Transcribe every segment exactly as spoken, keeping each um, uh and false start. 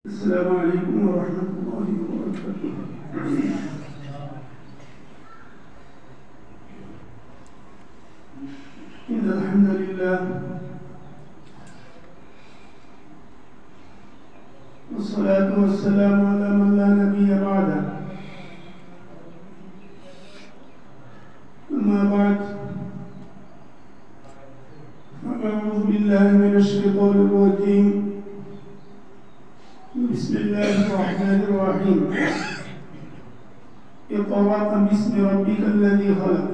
السلام عليكم ورحمة الله وبركاته. إن الحمد لله والصلاة والسلام على من لا نبي بعده. أما بعد فأعوذ بالله من الشيطان الرجيم. بسم الله الرحمن الرحيم. اقرأ باسم ربك الذي خلق.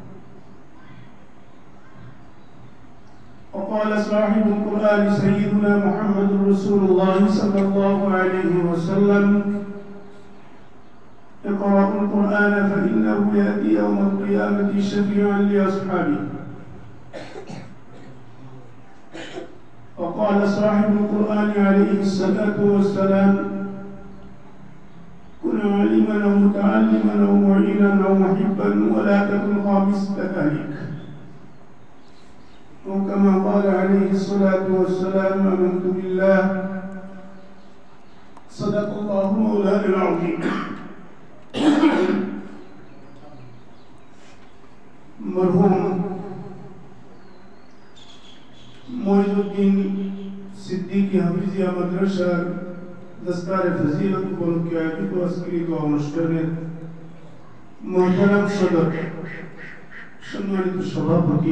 وقال صاحب القرآن سيدنا محمد رسول الله صلى الله عليه وسلم: اقرأوا القرآن فإنه يأتي يوم القيامة شفيعا لأصحابه. وقال صاحب القرآن عليه الصلاة والسلام: كن عالما أو متعلما أو معينا أو محبا ولا تكن خامس ذلك. وكما قال عليه الصلاة والسلام: آمنت بالله صدق الله مولانا العظيم. مرحوم মঈনুদ্দিন সিদ্দিকী হাফিজিয়া মাদ্রাসার দস্তারে ফজিলত উপলক্ষে আয়োজিত আজকের দোয়া অনুষ্ঠানের মুহতারাম সদর, সম্মানিত সভাপতি,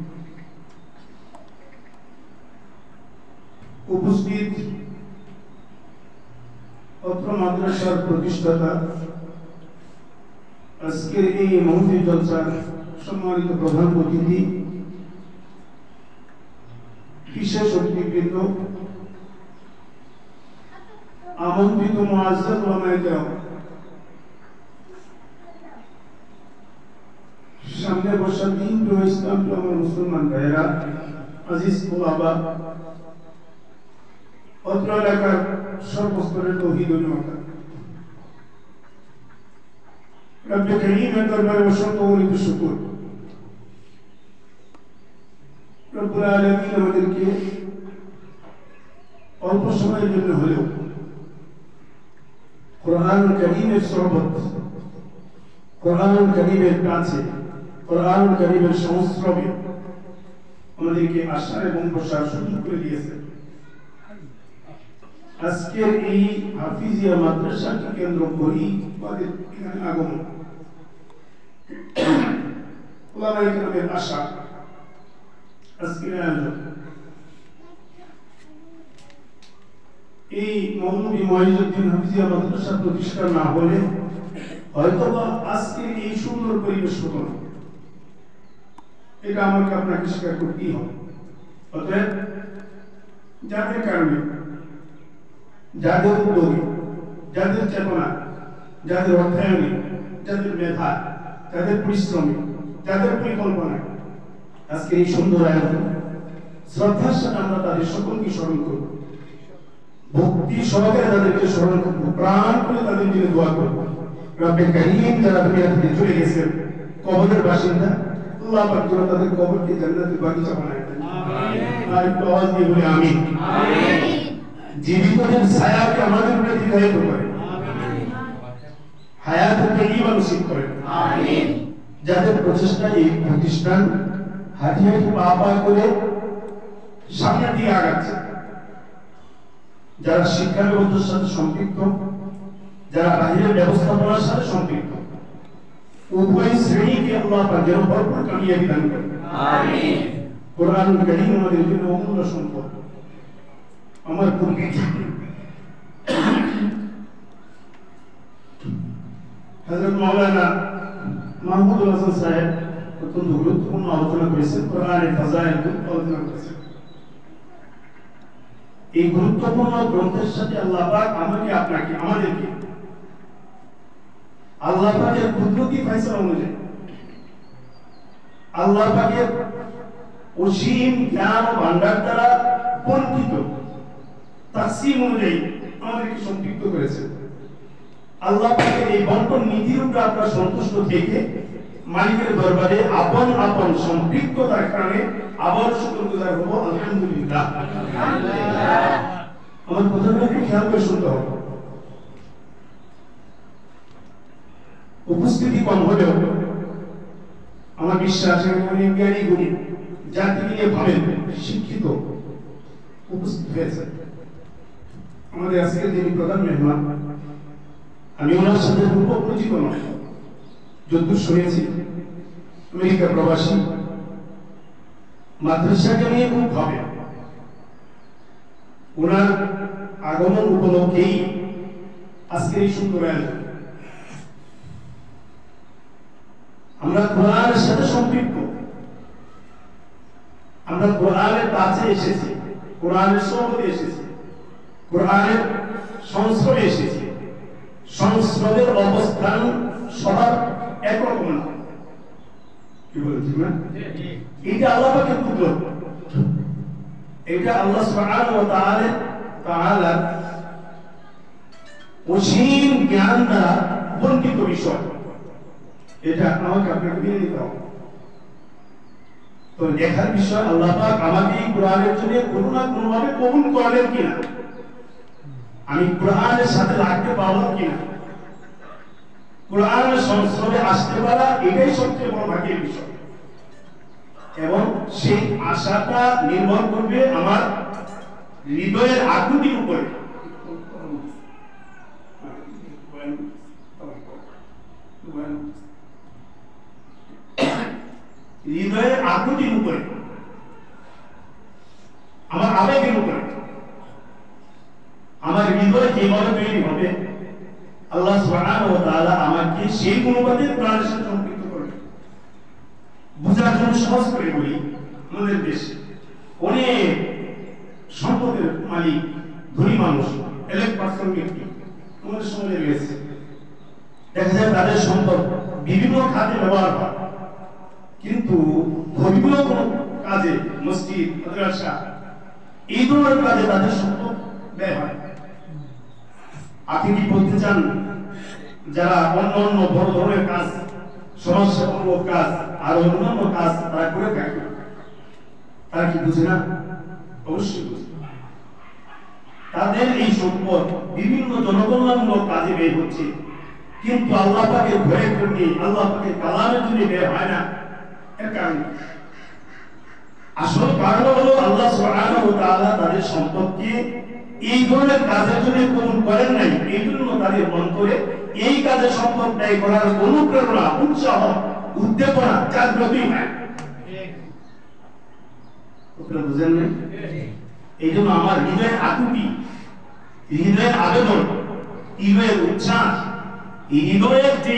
উপস্থিত অত্র মাদ্রাসার প্রতিষ্ঠাতা, আজকের এই মহফিল জলসার সম্মানিত প্রধান অতিথি, বিশেষ অতিথিবৃন্দ, আমন্ত্রিত মুআজ্জাজ ওলামায়ে কেরাম, সামনে বসা দিন প্রিয় ইসলাম প্রিয় আমার মুসলমান ভাইয়েরা, আজিজ ওলামা, অত্র এলাকার সর্বস্তরের তৌহিদ উম্মাহ, রব্বে কারীমের দরবারে অসংখ্য অগণিত শুকর। রব্বুল আলামিন আমাদেরকে অল্প সময়ের জন্য হলেও কোরআনুল কারীমের সোহবত, কোরআনুল কারীমের কাছে, কোরআনুল কারীমের সংস্রবে আমাদেরকে আসার এবং বসার সুযোগ করে দিয়েছে। আজকের এই হাফিজিয়া মাদ্রাসাকে কেন্দ্র করি আমাদের এখানে আগমন, ওলামায়ে কেরামের আশা, আজকের আয়োজন। এই মৌলভী মঈনুদ্দিন হাফিজিয়া মাদ্রাসা প্রতিষ্ঠা না হলে হয়তোবা আজকের এই সুন্দর পরিবেশ হতো না, এটা আমাকে আপনাকে স্বীকার করতেই হবে। অতএব যাদের কারণে, যাদের উদ্যোগে, যাদের চেতনা, যাদের অধ্যয়নে, যাদের মেধা, যাদের পরিশ্রমে, যাদের পরিকল্পনায় আজকে এই সুন্দর আয়োজন, শ্রদ্ধার সাথে আমরা তাদের সকলকে স্মরণ করব, ভক্তি সহকারে তাদেরকে স্মরণ করব, প্রাণ করে তাদের জন্য দোয়া করব। রব্বে কারীম যারা দুনিয়া থেকে চলে গেছেন, কবরের বাসিন্দা, আল্লাহ পাক যেন তাদের কবরকে জান্নাতের বাগিচা বানায় দেন। আমিন। আর একটু আওয়াজ দিয়ে বলি আমিন। আমিন। জীবিতদের ছায়াকে আমাদের উপরে দীর্ঘায়িত করেন। আমিন। হায়াতে তাইয়্যিবা নসিব করেন। আমিন। যাদের প্রচেষ্টায় এই প্রতিষ্ঠান হাঁটি হাঁটি পা পা করে সামনে দিয়ে আগাচ্ছে, যারা শিক্ষা ব্যবস্থার সাথে সম্পৃক্ত, যারা বাহিরের ব্যবস্থাপনার সাথে সম্পৃক্ত, উভয় শ্রেণীকে আল্লাহ পাক যেন ভরপুর কামিয়াবি দান করেন। আমিন। কোরআনুল কারীম আমাদের জন্য অমূল্য সম্পদ। আমার পূর্বে হযরত মাওলানা মাহমুদুল হাসান সাহেব অত্যন্ত গুরুত্বপূর্ণ আলোচনা করেছেন, কোরআনের ফাজাইল আলোচনা করেছেন। এই গুরুত্বপূর্ণ গ্রন্থের সাথে আল্লাহ পাক আমাকে, আপনাকে, আমাদেরকে আল্লাহ পাকের কুদরতি ফয়সালা অনুযায়ী, আল্লাহ পাকের অসীম জ্ঞান ও ভান্ডার দ্বারা বন্টিত তাকসীম অনুযায়ী আমাদেরকে সম্পৃক্ত করেছেন। আল্লাহ পাকের এই বন্টন নীতির উপর আপনারা সন্তুষ্ট থেকে মালিকের দরবারে আপন আপন সম্পৃক্ততার কারণে আবার শুকরগুজার হব। আলহামদুলিল্লাহ। আমার কথাগুলো একটু খেয়াল করে শুনতে হবে। উপস্থিতি কম হলেও আমার বিশ্বাস অনেক জ্ঞানী গুণী জাতি নিয়ে ভাবেন শিক্ষিত উপস্থিত হয়েছে। আমাদের আজকের যিনি প্রধান মেহমান, আমি ওনার সাথে পূর্ব পরিচিত নয়, যদ্দূর শুনেছি আমেরিকা প্রবাসী, মাদ্রাসাকে নিয়ে খুব ভাবে। ওনার আগমন উপলক্ষেই আজকের এই সুন্দর আয়োজন। আমরা কোরআনের সাথে সম্পৃক্ত, আমরা কোরআনের কাছে এসেছি, কোরআনের সহমতে এসেছি, কোরআনের সংস্রবে এসেছি। সংস্রবের অবস্থান সবার একরকম না, কি বলছি না? এটা আল্লাহ পাকের কুদরত, এটা আল্লাহ সুবহানাহু ওয়া তাআলা তাআলা অসীম জ্ঞান দ্বারা বর্ণিত বিষয়। এটা আমাকে আপনাকে মেনে নিতে হবে। তো দেখার বিষয় আল্লাহ পাক আমাকে এই কোরআনের জন্য কোনো না কোনো ভাবে কবুল করলেন কিনা, আমি কোরআনের সাথে লাগতে পারলাম কিনা, কোরআনের সংস্রবে আসতে পারা, এটাই সবচেয়ে বড় ভাগ্যের বিষয়। এবং সেই আশাটা নির্ভর করবে আমার হৃদয়ের আকুতির উপরে। হৃদয়ের আকুতির উপরে, আমার আবেগের উপরে। আমার হৃদয় যেভাবে তৈরি হবে, আল্লাহ সুবহানাহু ওয়া তাআলা আমাকে সেই অনুপাতে কোরআনের সাথে সম্পৃক্ত করবে। বুঝার জন্য সহজ করে বলি, আমাদের দেশে অনেক সম্পদের মালিক, ধনী মানুষ, এলেক্ট পার্সন ব্যক্তি আমাদের সমাজে রয়েছে। দেখা যায় তাদের সম্পদ বিভিন্ন খাতে ব্যবহার হয়, কিন্তু ধর্মীয় কোনো কাজে, মসজিদ, মাদ্রাসা, এই ধরনের কাজে তাদের সম্পদ ব্যয় হয়। আপনি কি বলতে চান যারা অন্য অন্য বড় ধরনের কাজ, সমাজসেবামূলক কাজ আর অন্যান্য কাজ তারা করে থাকে, তারা কি বুঝে না? অবশ্যই বুঝে। তাদের এই সম্পদ বিভিন্ন জনকল্যাণমূলক কাজে ব্যয় হচ্ছে, কিন্তু আল্লাহ পাকের ভয়ের জন্য, আল্লাহ পাকের কালামের জন্য ব্যয় হয় না। এর কারণ, আসল কারণ হলো আল্লাহ সুবহানাহু ওয়া তাআলা তাদের সম্পদকে এই ধরনের কাজের জন্য কবুল করেন নাই। এই জন্য তাদের অন্তরে এই কাজে সম্পদ ব্যয় করার অনুপ্রেরণা, উৎসাহ, উদ্দীপনা জাগ্রতই হয়। আপনারা বুঝেন না? এই জন্য আমার হৃদয়ের আকুতি, হৃদয়ের আবেদন, হৃদয়ের উচ্ছ্বাস, হৃদয়ের যে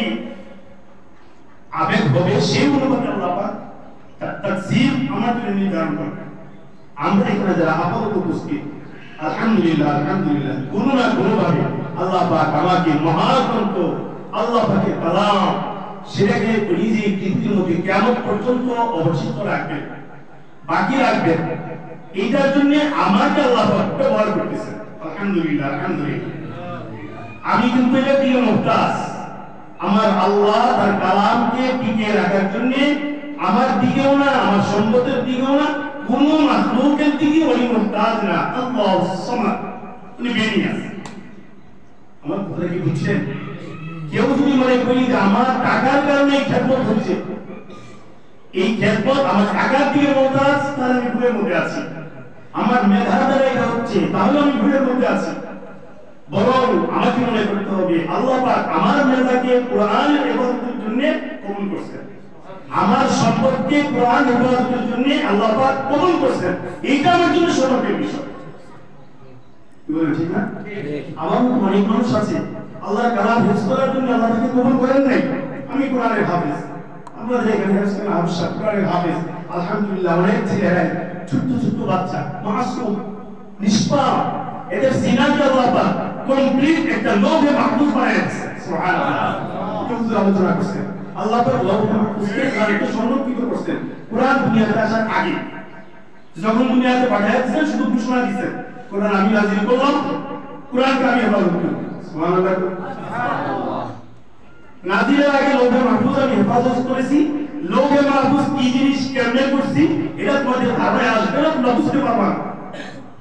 আবেগ হবে, সেই অনুপাতে আল্লাহ পাক তার তাকসীর আমার জন্য নির্ধারণ করবেন। আমরা এখানে যারা আপাতত উপস্থিত, আলহামদুলিল্লাহ আলহামদুলিল্লাহ কোনো না কোনো ভাবে আল্লাহ পাক আমাকে মহাগ্রন্থ, আল্লাহ পাকের কালাম, সেটাকে নিজে পৃথিবীর মধ্যে কিয়ামত পর্যন্ত অবশিষ্ট রাখবেন, বাকি রাখবেন। এইটার জন্য আমাকে আল্লাহ পাক ব্যবহার করতেছেন। আলহামদুলিল্লাহ আলহামদুলিল্লাহ। আমি কিন্তু এটা প্রিয় মুহতাজ, আমার আল্লাহ তার কালামকে টিকিয়ে রাখার জন্য আমার দিকেও না, আমার সম্পদের দিকেও না, কোন মাখলুকের দিকে উনি মুহতাজ না। আল্লাহ সামাদ, উনি বেরিয়ে আসেন। আমার কথা কি বুঝছেন? কেউ যদি মনে করি যে আমার টাকার কারণে এই খেদমত হচ্ছে, এই খেদমত আমার টাকার দিকে মুহতাজ, তাহলে আমি ভুলের মধ্যে আছি। আমার মেধার দ্বারা এটা হচ্ছে, তাহলে আমি ভুলের মধ্যে আছি। বরং আমাকে মনে করতে হবে আল্লাহ পাক আমার মেধাকে কোরআনের ইবাদতের জন্য কবুল করেছেন, আমার সম্পদকে কোরআন ইবাদতের জন্য আল্লাহ পাক কবুল করেছেন। এইটা আমার জন্য সৌভাগ্যের বিষয়। কি বলেন, ঠিক না? আমার মতো অনেক মানুষ আছে আল্লাহর কালাম হিফজ করার জন্য আল্লাহ তাকে কবুল করেন নাই। আমি কোরআনের হাফেজ, আপনাদের এখানে হিফজ করেন হাফেজ, কোরআনের হাফেজ, আলহামদুলিল্লাহ। অনেক ছেলেরা, ছোট্ট ছোট্ট বাচ্চা, মাসুম, নিষ্পাপ, এদের সিনাকে আল্লাহ পাক কমপ্লিট একটা লৌহে মাহফুজ বানাইছে। সুবহানাল্লাহ। হুজুর আলোচনা করছেন আল্লাহ পাক লৌহে মাহফুজকে কালকে সংরক্ষিত করছেন কোরআন দুনিয়াতে আসার আগে। যখন দুনিয়াতে পাঠাইছেন শুধু ঘোষণা দিয়েছেন কোরআন আমি নাযিল করলাম, কোরআনকে আমি হেফাজত করব। সুবহানাল্লাহ। সুবহানাল্লাহ। নাযিলের আগে লৌহে মাহফুজ আমি হেফাজত করেছি। লৌহে মাহফুজ কি জিনিস, কেমনে করছি, এটা তোমাদের ধারণায় আসবে না, তোমরা বুঝতে পারবা না।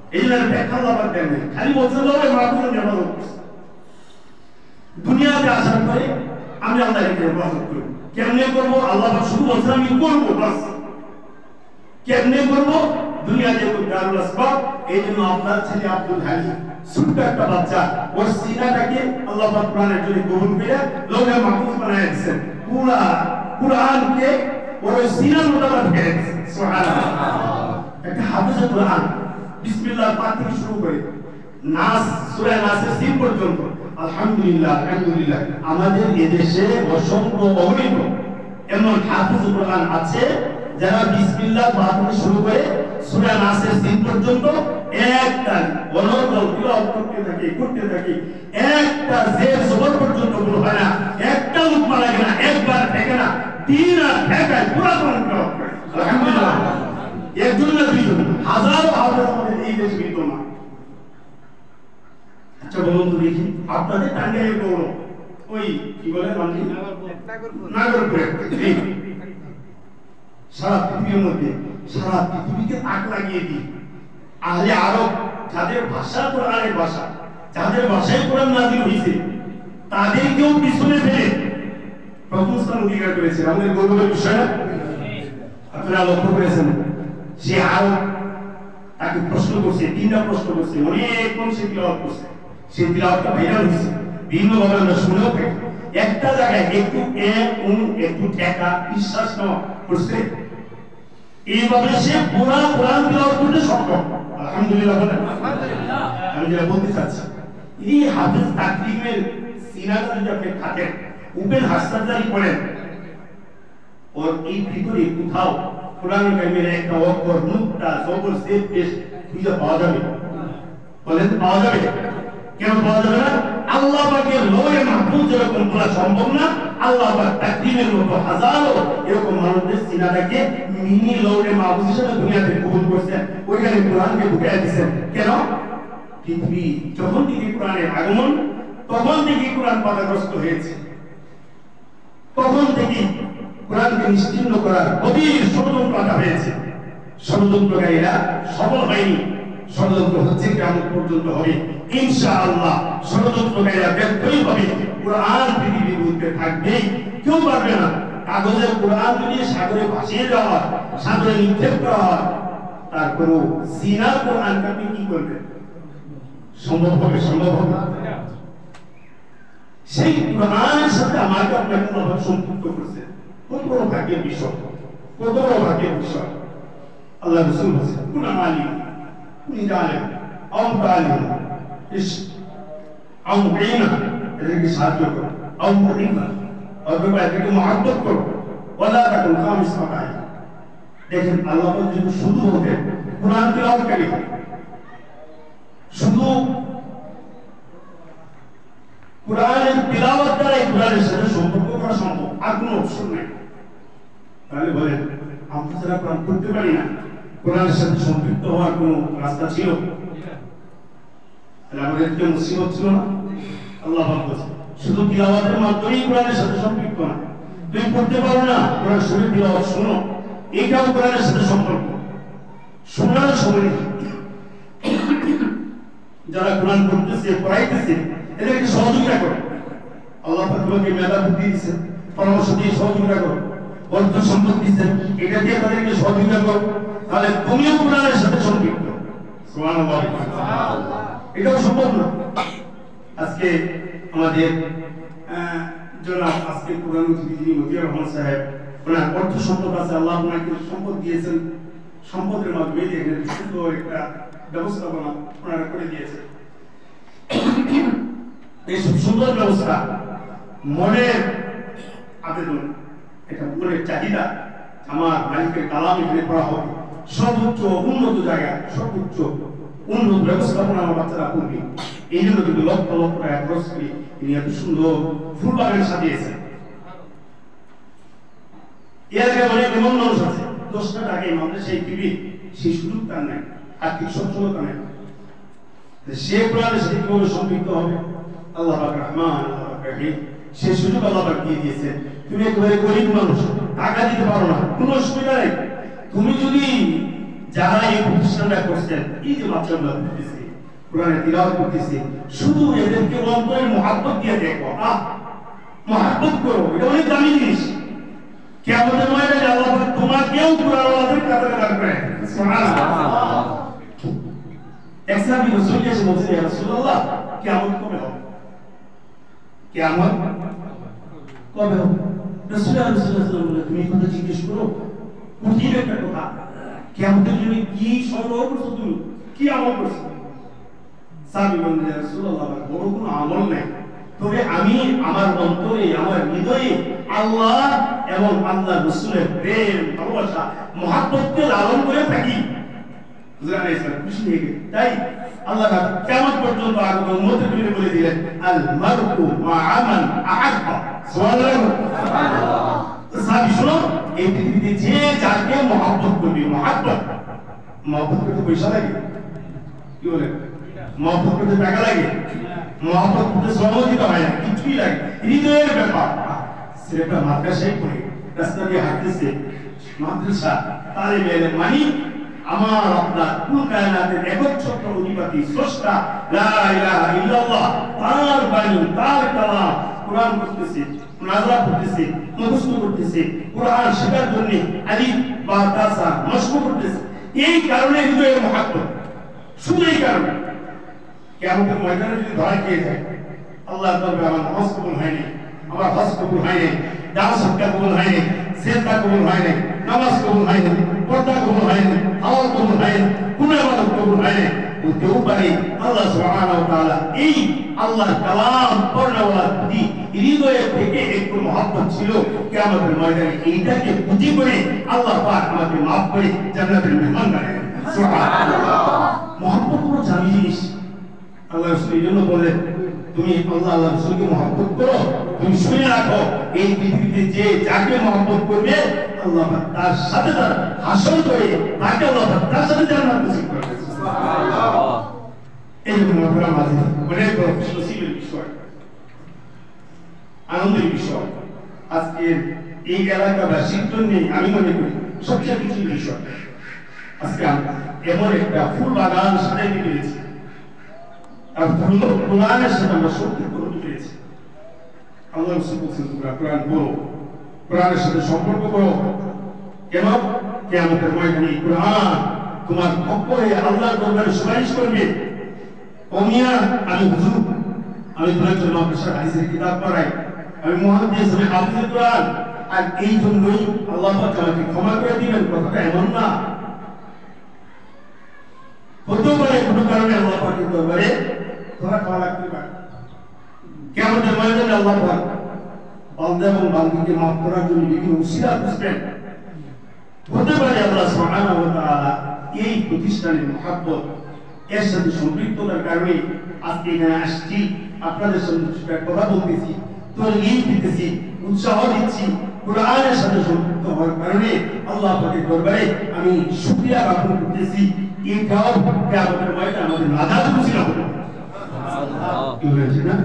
এই জন্য ব্যাখ্যা আল্লাহ পাক দেন নাই, খালি বলছেন লৌহে মাহফুজের হেফাজত করছে। দুনিয়াতে আসার পরে আমি আল্লাহকে হেফাজত করব, কেমনে করবো? আল্লাহ পাক শুধু বলছেন আমি করবো, বাস। কেমনে করবো? দুনিয়াতে দারুল আসবাব। এই জন্য আপনার ছেলে আব্দুল হালিম ছোট্ট একটা বাচ্চা, ওর সিনাটাকে আল্লাহ পাক কোরআনের জন্য কবুল করে লৌহে মাহফুজ বানায় দিয়েছেন। পুরা কোরআনকে ওর সিনার মোতাবেক ফেলে দিয়েছেন। সুবহানাল্লাহ। একটা হাফেজে কোরআন বিসমিল্লাহ পাক থেকে শুরু করে নাস, সূরা নাসের সিন পর্যন্ত, আলহামদুলিল্লাহ আলহামদুলিল্লাহ। আমাদের এদেশে অসংখ্য অগণিত এমন হাফেজ কোরআন আছে যারা বিসমিল্লাহ পাক থেকে শুরু করে সূরা নাসের সিন পর্যন্ত একটা অনর্গল তিলাওয়াত করতে থাকে করতে থাকে, একটা জের জবর পর্যন্ত ভুল হয় না, একটা লুকমা লাগে না, একবার ঠেকে না, তিন আর ঠেকায় পুরো কোরআন তিলাওয়াত করে। আলহামদুলিল্লাহ। একজন না দুইজন, হাজারো হাজার আমাদের এই দেশে বিদ্যমান। আচ্ছা বলুন তো দেখি, আপনাদের টাঙ্গাইলের গৌরব ওই কি বলে মানলি নাগরপুরে, সারা পৃথিবীর মধ্যে সারা পৃথিবীকে তাক লাগিয়ে দিই আহলে আরব, যাদের ভাষা কোরআনের ভাষা, যাদের ভাষায় কোরআন নাযিল হয়েছে, তাদেরকেও পিছনে ফেলে প্রথম স্থান অধিকার করেছে। আমাদের গৌরবের বিষয় না? আপনারা লক্ষ্য করেছেন, সে আরব তাকে প্রশ্ন করছে, তিনটা প্রশ্ন করছে, অনেক মানুষ তিলাওয়াত করছে, সেই তিলাওয়াতটা ভাইরাল হয়েছে, বিভিন্ন ভাবে আমরা শুনেও থাকি। একটা জায়গায় একটু এক উন একটু ঠেকা বিশ্বাস নেওয়া করছে, এইভাবে সে পুরা কোরআন তিলাওয়াত করতে সক্ষম। আলহামদুলিল্লাহ বলেন। আমি যেটা বলতে চাচ্ছি, এই হাফেজ তাকরিমের সিনাটা যদি আপনি খাতেন, ওপেন হাসপাতালি করেন, ওর এই ভিতরে কোথাও কোরআন কারিমের একটা অক্ষর, নুকতা, জবর, জের, পেশ খুঁজে পাওয়া যাবে? বলেন পাওয়া যাবে? কেন পাওয়া যাবে না? আল্লাহ পাকের লৌহে মাহফুজ যেরকম বলা সম্ভব না, আল্লাহ পাক তাকরিমের মতো হাজারো এরকম মানুষদের সিনাটাকে মিনি লৌহে মাহফুজ হিসেবে দুনিয়াতে কবুল করছেন, ওইখানে কোরআনকে ঢুকিয়ে দিয়েছেন। কেন? পৃথিবী যখন থেকে কোরআনের আগমন, তখন থেকে কোরআন বাধাগ্রস্ত হয়েছে, তখন থেকে কোরআনকে নিশ্চিহ্ন করার গভীর ষড়যন্ত্র আঁটা হয়েছে। ষড়যন্ত্রকারীরা সফল হয়নি, ষড়যন্ত্র হচ্ছে কিয়ামত পর্যন্ত হবে ইনশাআল্লাহ। ষড়যন্ত্রকারীরা ব্যর্থই হবে, কোরআন পৃথিবীর মধ্যে থাকবেই, কেউ পারবে না। কাগজের কোরআন যদি সাগরে ভাসিয়ে যাওয়া, সাগরে নিক্ষেপ করা হয়, তারপরেও সিনার কোরআনকে আপনি কি করবেন? সম্ভব হবে? সম্ভব হবে? সেই কোরআনের সাথে আমাকে আপনাকে আল্লাহ সম্পৃক্ত করছে, কত বড় ভাগ্যের বিষয়, কত বড় ভাগ্যের বিষয়। আল্লাহ রাসূল বলেছেন, কুন আলিম কুন জালিম আও তালিম ইস আও মুঈনা, এদেরকে সাহায্য করো, আও মুঈনা অথবা এদেরকে মহব্বত করো, ওয়ালা তাকুন খামিস মাকাই। দেখেন আল্লাহ যদি শুধু বলতেন কোরআন তিলাওয়াতকারী, শুধু কোরআনের তিলাওয়াত দ্বারাই কোরআনের সাথে সম্পর্ক করা সম্ভব, আর কোনো অপশন নাই, তাহলে বলেন আমরা যারা কোরআন পড়তে পারি না, কোরআনের সাথে সম্পৃক্ত হওয়ার কোনো রাস্তা ছিল? তাহলে আমাদের কি মুসিবত ছিল না? আল্লাহ পাক বলেছেন শুধু তিলাওয়াতের মাধ্যমেই কোরআনের সাথে সম্পৃক্ত না, তুমি পড়তে পারো না, কোরআন শরীফ তিলাওয়াত শোনো, এটাও কোরআনের সাথে সম্পর্ক। শোনার সময় যারা কোরআন পড়তেছে, পড়াইতেছে, এদেরকে সহযোগিতা করো। আল্লাহ পাক তোমাকে মেধা বুদ্ধি দিয়েছেন, পরামর্শ দিয়ে সহযোগিতা করো, অর্থ সম্পদ দিয়েছেন, এটা দিয়ে তাদেরকে সহযোগিতা করো, তাহলে তুমিও কোরআনের সাথে সম্পৃক্ত। সুবহানাল্লাহ। এটাও সম্ভব না। আজকে আমাদের জনাব আজকে কোরআন অতিথি মতিয়ার রহমান সাহেব, ওনার অর্থ সম্পদ আছে, আল্লাহ ওনাকে সম্পদ দিয়েছেন, সম্পদের মাধ্যমে দেখেন সুন্দর একটা ব্যবস্থাপনা ওনারা করে দিয়েছেন। এই সুন্দর ব্যবস্থা, মনের আবেদন, এটা মনের চাহিদা, আমার মালিকের কালাম এখানে পড়া হবে, সর্বোচ্চ উন্নত জায়গায় সর্বোচ্চ উন্নত ব্যবস্থাপনা আমার বাচ্চারা করবে, এই জন্য কিন্তু লক্ষ লক্ষ টাকা খরচ করে তিনি এত সুন্দর ফুল বাগান সাজিয়েছেন। এর আগে অনেক এমন মানুষ আছে দশটা টাকা এই মাদ্রাসায় দিবে, সেই সুযোগ তার নাই, আর্থিক সচ্ছলতা নেই, সে কোরআনের সাথে কিভাবে সম্পৃক্ত হবে? আল্লাহ পাক রহমান, আল্লাহ পাক রহিম, সেই সুযোগ আল্লাহ পাক দিয়ে দিয়েছেন। তুমি একেবারে গরিব মানুষ, টাকা দিতে পারো না, কোনো অসুবিধা নেই, তুমি যদি যারা এই প্রতিষ্ঠানটা করছেন, এই যে বাচ্চাগুলো করতেছে, কোরআনের তিলাওয়াত করতেছে, শুধু এদেরকে অন্তরের মহব্বত দিয়ে দেখো, আহ মহব্বত করো, এটা অনেক দামি জিনিস। কিয়ামতের ময়দানে আল্লাহ পাক তোমাকেও কোরআনওয়ালাদের কাতারে রাখবে। সুবহানাল্লাহ। এক সাহাবী রাসূল এসে বলছেন, ইয়া রাসূলুল্লাহ, কিয়ামত কবে হবে? কিয়ামত কবে হবে? রাসূলুল্লাহ সাল্লাল্লাহু আলাইহি ওয়াসাল্লাম বলে, তুমি কথা জিজ্ঞেস করো, কঠিন একটা কথা। কিয়ামতের জন্য কি সংগ্রহ করছো তুমি, কি আমল করছো? সাহাবী বললেন, ইয়া রাসূলুল্লাহ, বড় কোনো আমল নাই, তবে আমি আমার অন্তরে, আমার হৃদয়ে আল্লাহ এবং আল্লাহ রাসূলের প্রেম, ভালোবাসা, মহব্বতকে লালন করে থাকি। বুঝলেন না? খুশি হয়ে গেল। তাই আল্লাহ কিয়ামত পর্যন্ত আগত উম্মতের জন্য বলে দিলেন, আল মারকু মা'a মান আহাব্বা। সুবহানাল্লাহ। সাহাবী শুনো, এই পৃথিবীতে যে যাকে মহব্বত করবে, মহব্বত মহব্বত করতে পয়সা লাগে? কি বলে? মহব্বত করতে টাকা লাগে? মহব্বত করতে শ্রম দিতে হয় না, কিছুই লাগে, হৃদয়ের ব্যাপার। ছেলেটা মাদ্রাসায় পড়ে রাস্তা দিয়ে হাঁটতেছে, মাদ্রাসা তালিবে ইলম মানে আমার আপনার কুল কায়নাতের একচ্ছত্র অধিপতি স্রষ্টা লা ইলাহা ইল্লাল্লাহ, তার বাণী, তার কালাম কোরআন পড়তেছে, মুনাজারা করতেছে, মুখস্থ করতেছে, কোরআন শেখার জন্য আলিফ বা তা সা মশক করতেছে। এই কারণে হৃদয়ের মহব্বত, শুধু এই কারণে। কিয়ামতের ময়দানে যদি ধরা খেয়ে যায়, আল্লাহ বলবে, আমার নামাজ কবুল হয়নি, আমার হজ কবুল হয়নি, দান সাদকা কবুল হয়নি, সিজদা কবুল হয়নি, নামাজ কবুল হয়নি, পর্দা কবুল হয়নি, হাওয়া কবুল হয়নি, কোন ইবাদত কবুল হয়নি। বলতেও পারে আল্লাহ সুবহানাহু ওয়া তাআলা এই আল্লাহর কালাম পড়ানোর প্রতি হৃদয়ে থেকে একটু মহব্বত ছিল। কিয়ামতের ময়দানে এইটাকে পুঁজি করে আল্লাহ পাক আমাকে মাফ করে জান্নাতের মেহমান বানাবেন। সুবহানাল্লাহ। মহব্বত বড় দামি জিনিস। আল্লাহ রাসূল এই জন্য বলেন, তুমি আল্লাহ আল্লাহ রাসূলকে মহব্বত করো, তুমি শুনে রাখো, এই পৃথিবীতে যে যাকে মহব্বত করবে, আল্লাহ তার সাথে তার হাসর করে তাকে আল্লাহ তার সাথে জান্নাত নসিব করবে। সুবহানাল্লাহ। এই জন্য আমরা মাঝে অনেক বড় খুশির বিষয়, আনন্দের বিষয়। আজকে এই এলাকাবাসীর জন্য আমি মনে করি সবচেয়ে খুশির বিষয়, আজকে এমন একটা ফুল বাগান সাজাইতে পেরেছি, আর কোরআনের সাথে আমরা সম্পর্ক করতে পেরেছি। আল্লাহ রাসূল বলেছেন, তোমরা কোরআন পড়ো, কোরআনের সাথে সম্পর্ক করো। কেন? কিয়ামতের ময়দানে কোরআন তোমার পক্ষ হয়ে আল্লাহর দরবারে সুপারিশ করবে। ওমিয়া, আমি হুজুর, আমি তোমার জন্য মাদ্রাসার হাদিসের কিতাব পড়াই, আমি মুহাদ্দিস, আমি হাফিজুল কোরআন, আর এই জন্যই আল্লাহ পাক আমাকে ক্ষমা করে দিবেন, কথাটা এমন না। হতে পারে কোনো কারণে আল্লাহ পাকের দরবারে ধরা খাওয়া লাগতে পারে। কিয়ামতের ময়দানে আল্লাহ পাক বান্দা এবং বান্দীকে মাফ করার জন্য বিভিন্ন উসিলা খুঁজবেন। হতে পারে আল্লাহ সুবহানাহু ওয়া তাআলা এই প্রতিষ্ঠানের মহব্বত, এর সাথে সম্পৃক্ততার কারণে আজকে এখানে আসছি, আপনাদের সঙ্গে কথা বলতেছি, তরগীব দিতেছি, উৎসাহ দিচ্ছি। কোরআনের সাথে সম্পৃক্ত হওয়ার কারণে আল্লাহ পাকের দরবারে আমি শুকরিয়া জ্ঞাপন করতেছি। এটাও কিয়ামতের ময়দানে আমাদের নাজাত উসিলা হবে। সুবহানাল্লাহ। কি হয়েছে না?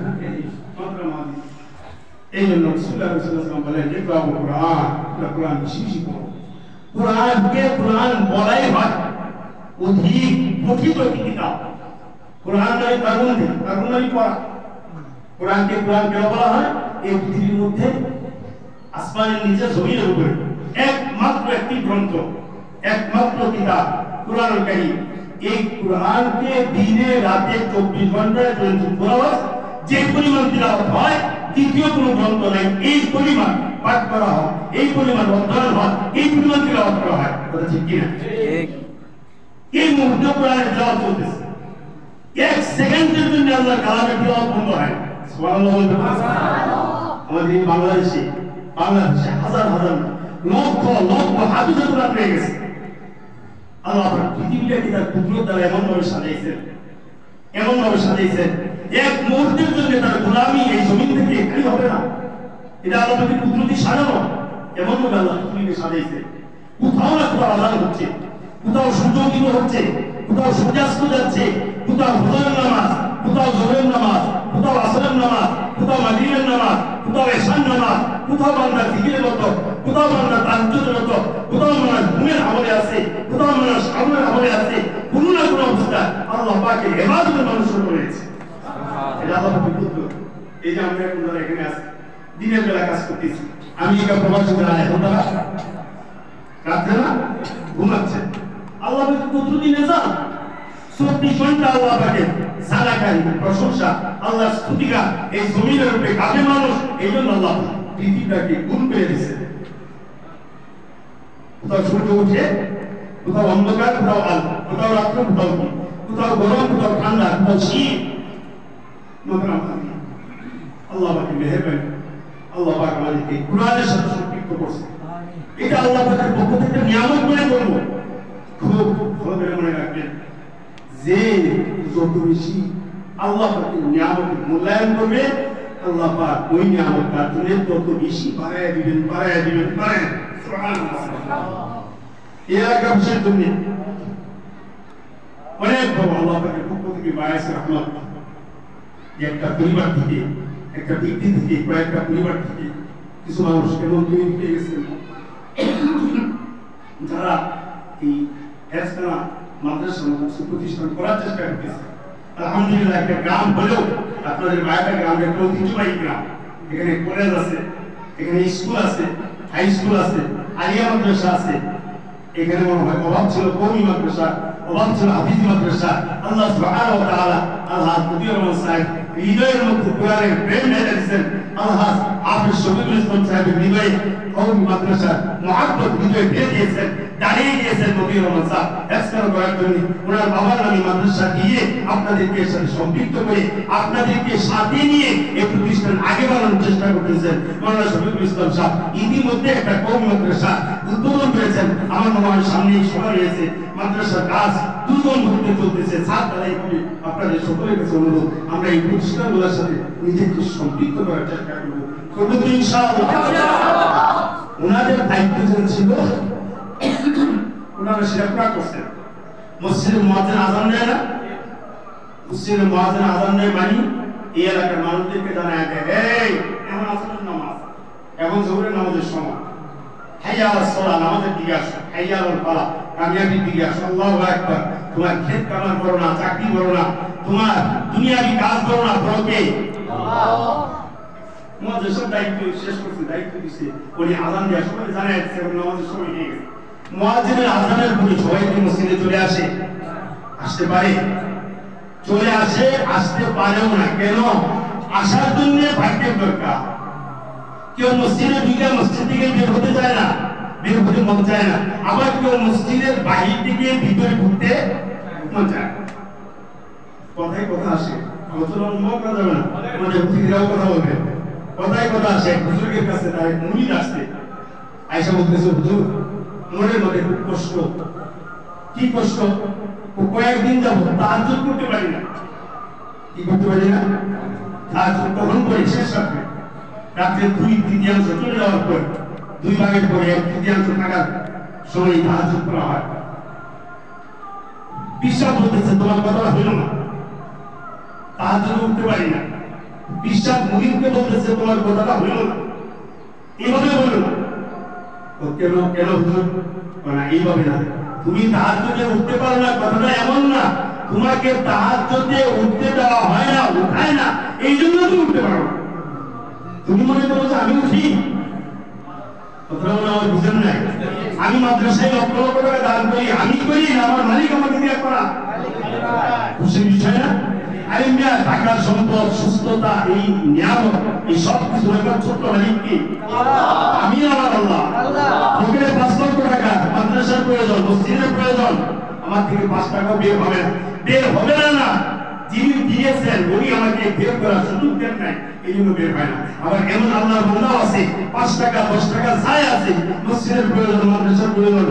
এই জন্য রাসূলুল্লাহ সাল্লাল্লাহু আলাইহি ওয়াসাল্লাম বলেন, ইকরাউ কোরআন, কোরআন বেশি বেশি পড়ো। কোরআনকে কোরআন বলাই হয় অধিক পঠিত একটি কিতাব। কোরআন নয় কারণ নেই, কারণ নয় পড়া। কোরআনকে কোরআন কেন বলা হয়? এই পৃথিবীর মধ্যে আসমানের নিচে জমিনের উপরে একমাত্র একটি গ্রন্থ, একমাত্র কিতাব কোরআনুল কারীম। এই কোরআনকে দিনে রাতে চব্বিশ ঘন্টায় যে পরিমাণ তিলাওয়াত হয়, দ্বিতীয় কোনো গ্রন্থ নাই এই পরিমাণ পাঠ করা হয়, এই পরিমাণ অধ্যয়ন হয়, এই পরিমাণ তিলাওয়াত করা হয়। কথা ঠিক কিনা? ঠিক। এই মুহূর্তে কোরআনের তিলাওয়াত চলতেছে, এক সেকেন্ডের জন্য আল্লাহর কালামের তিলাওয়াত বন্ধ হয়। সুবহানাল্লাহ। আমাদের এই বাংলাদেশে বাংলাদেশে হাজার হাজার লক্ষ লক্ষ হাদিস কোরআন পেয়ে গেছে। আল্লাহ পৃথিবীটাকে তার কুদরত দ্বারা এমন ভাবে সাজাইছেন, এমন ভাবে সাজাইছেন, এক মুহূর্তের জন্য তার গোলামি এই জমিন থেকে খালি হবে না। এটা আল্লাহ পাকের কুদরতি সাজানো, এমন ভাবে আল্লাহ পৃথিবীকে সাজাইছে। কোথাও না কোথাও আজান হচ্ছে, কোথাও সূর্য উদিত হচ্ছে, কোথাও সূর্যাস্ত যাচ্ছে, কোথাও ফজরের নামাজ, কোথাও জোহরের নামাজ, কোথাও আসরের নামাজ, কোথাও মাগরিবের নামাজ, কোথাও এশার নামাজ, কোথাও বান্দা জিকিরের মতো, কোথাও বান্দা তাহাজ্জুদের মতো, কোথাও বান্দা ঘুমের আমলে আছে, কোথাও বান্দা সামনের আমলে আছে, কোনো না কোনো অবস্থা আল্লাহ পাকের ইবাদতের মানুষ রয়েছে। এটা আল্লাহ পাকের কুদরত। এই যে আমরা এখন যারা এখানে আছি, দিনের বেলা কাজ করতেছি, আমি এটা প্রবাসী যারা এখন তারা রাত্রে না ঘুমাচ্ছে, আল্লাহ পাকের কুদরতি নিজাম। চব্বিশ ঘন্টা আল্লাহ পাকের সালাকারী প্রশংসা, আল্লাহ স্তুতিগান এই জমিনের উপরে কাজে মানুষ, এই জন্য আল্লাহ পৃথিবীটাকে গুণ করে দিয়েছে। কোথাও সূর্য উঠে, কোথাও অন্ধকার, কোথাও আলো, কোথাও রাত্র, কোথাও দিন, কোথাও গরম, কোথাও ঠান্ডা, কোথাও শীত। আল্লাহ পাকের মেহেরবানি, আল্লাহ পাক আমাদেরকে কুরআনের সাথে সম্পৃক্ত করছে। এটা আল্লাহ পাকের পক্ষ থেকে নিয়ামত মনে করবো। খুব ভালো করে মনে রাখবেন যে যত বেশি আল্লাহ পাকের নিয়ামতের মূল্যায়ন করবে, আল্লাহ পাক ওই নিয়ামত তার জন্য তত বেশি বাড়ায় দিবেন, বাড়ায় দিবেন, বাড়ায়। সুবহানাল্লাহ। এই একটা বিষয়ের জন্য অনেক বড় আল্লাহ পাকের পক্ষ থেকে বায়াস রহমত, যে একটা পরিবার থেকে, একটা ব্যক্তি থেকে, কয়েকটা পরিবার থেকে কিছু মানুষ এমন তৈরি হয়ে গেছেন যারা এই হেফজখানা মাদ্রাসা মাদ্রাসা প্রতিষ্ঠান করার চেষ্টা করতেছে। আলহামদুলিল্লাহ, একটা গ্রাম হলেও আপনাদের বায়াটা গ্রাম একটা ঐতিহ্যবাহী গ্রাম। এখানে কলেজ আছে, এখানে স্কুল আছে, হাই স্কুল আছে, আলিয়া মাদ্রাসা আছে। এখানে মনে হয় অভাব ছিল কওমি মাদ্রাসা, অভাব ছিল হাফিজি মাদ্রাসা। আল্লাহ সুবহানাহু ওয়া তাআলা আল্লাহ মুফতি রহমান সাহেব হৃদয়ের মধ্যে কোরআনের প্রেম ঢেলে দিয়েছেন। আল্লাহ হাফিজ শফিকুল ইসলাম সাহেবের হৃদয়ে কওমি মাদ্রাসা মহব্বত হৃদয়ে ঢেলে দিয়েছেন। দাঁড়িয়ে গিয়েছেন মুফতি রহমান সাহেব হেফজখানা করার জন্য। ওনার বাবার নামে মাদ্রাসা দিয়ে আপনাদেরকে সাথে সম্পৃক্ত করে আপনাদেরকে সাথে নিয়ে এই প্রতিষ্ঠান আগে বাড়ানোর চেষ্টা করতেছেন। মাওলানা শফিকুল ইসলাম সাহেব ইতিমধ্যে একটা কওমি মাদ্রাসা উদ্বোধন করেছেন। আমার মনে হয় সামনেই সময় রয়েছে, মাদ্রাসার কাজ দুজন ঘুরতে চলতেছে। সাত তারাই করে আপনাদের সকলের কাছে অনুরোধ, আমরা এই প্রতিষ্ঠানগুলোর সাথে নিজেকে সম্পৃক্ত করার চেষ্টা করবো, করবো তো ইনশাআল্লাহ। ওনাদের দায়িত্ব ছিল, ওনারা সেটা পুরা করছেন। মসজিদে মুয়াজ্জিন আযান দেয় না, মসজিদে মুয়াজ্জিন আযান দেয় মানে এই এলাকার মানুষদেরকে জানায় দেয়, এই এখন আসরের নামাজ, এখন জোহরের নামাজের সময়, হাইয়া আলাস সালাহ, নামাজের দিকে আসো, হাইয়া আলাল ফালাহ, কামিয়াবির দিকে আসো। আল্লাহু আকবার। তোমার ক্ষেত কামার করো না, চাকরি করো না, তোমার দুনিয়াবি কাজ করো না, করো কে? আল্লাহ। মুয়াজ্জিন সব দায়িত্ব শেষ করছে, দায়িত্ব দিছে, উনি আযান দেওয়ার সময় জানায় দিচ্ছে নামাজের সময় হয়ে গেছে। মুয়াজ্জিনের আযানের পরে সবাই কি মসজিদে চলে আসে? আসতে পারে? চলে আসে, আসতে পারেও না। কেন? আসার জন্য ভাগ্যের দরকার। কেউ মসজিদে ঢুকে মসজিদ থেকে বের হতে চায় না, বের হতে মন চায় না। আবার কেউ মসজিদের বাহির থেকে ভিতরে ঢুকতে মন চায়। কথায় কথা আসে, আলোচনা অনুভব করা যাবে না, আমাদের অতিথিরাও কথা বলবে। কথায় কথা আসে, হুজুরের কাছে তার মুরিদ আসছে, আয়েশা বলতেছে, হুজুর মনের মধ্যে খুব কষ্ট। কি কষ্ট? কয়েকদিন যাব তাহাজ্জুদ করতে পারি না। কি করতে পারি না? তাহাজ্জুদ কখন করি? শেষ রাত্রে, রাত্রে দুই তৃতীয়াংশ চলে যাওয়ার পর, দুই ভাগের পরে এক তৃতীয়াংশ থাকার সময় তাহাজ্জুদ করা হয়। বিশ্বাস বলতেছে তোমার কথা হইল না, তাহাজ্জুদে উঠতে পারি না। বিশ্বাস মুরিদকে বলতেছে তোমার কথাটা হইল না, এইভাবে বলল না। কেন? কেন হুজুর? না, এইভাবে না। তুমি তাহাজ্জুদে উঠতে পারো না, কথাটা এমন না। তোমাকে তাহাজ্জুদে উঠতে দেওয়া হয় না, উঠায় না, এই জন্য তুমি উঠতে পারো না। তুমি মনে করো যে আমি উঠি, কথাটা মনে হয় বুঝেন নাই। আমি মাদ্রাসায় লক্ষ লক্ষ টাকা দান করি, আমি করি না, আমার মালিক আমাকে দিয়ে করা। খুশির বিষয় না? আরে মিয়া, টাকা, সম্পদ, সুস্থতা, এই নিয়ামত, এই সব কিছু একটা ছোট্ট মালিক কি? আমি আমার আল্লাহ। পকেটে পাঁচ লক্ষ টাকা, মাদ্রাসার প্রয়োজন, মসজিদের প্রয়োজন, আমার থেকে পাঁচ টাকা বের হবে না, বের হবে না। না, যিনি দিয়েছেন উনি আমাকে বের করার সুযোগ দেন নাই, এই জন্য বের হয় না। আবার এমন আল্লাহর বান্দাও আছে, পাঁচ টাকা দশ টাকা যাই আছে, মসজিদের প্রয়োজন, মাদ্রাসার প্রয়োজন,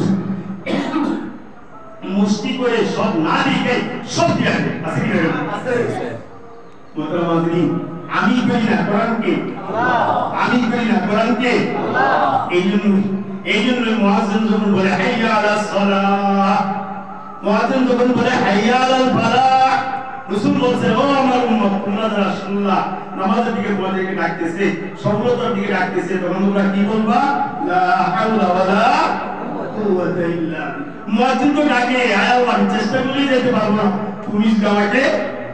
মুষ্টি করে সব না দিকে সব দিয়ে আছে কি না? মোহতারাম, আমি করি না, কোরআনকে আমি করি না, কোরআনকে। এই জন্য এই জন্য মুয়াজ্জিন যখন বলে হাইয়া আলাস সালাহ, মুয়াজ্জিন যখন বলে হাইয়া আলাল ফালাহ, রাসূল বলছে ও আমার উম্মত তোমরা যারা শুনলা নামাজের দিকে তোমাদেরকে ডাকতেছে সফলতার দিকে ডাকতেছে তখন তোমরা কি বলবা লা হাওলা ওয়ালা কুওয়াতা ইল্লা মুয়াজ্জিন তো ডাকে আয় আল্লাহ চেষ্টা করলেই যেতে পারবো না তুমি আমাকে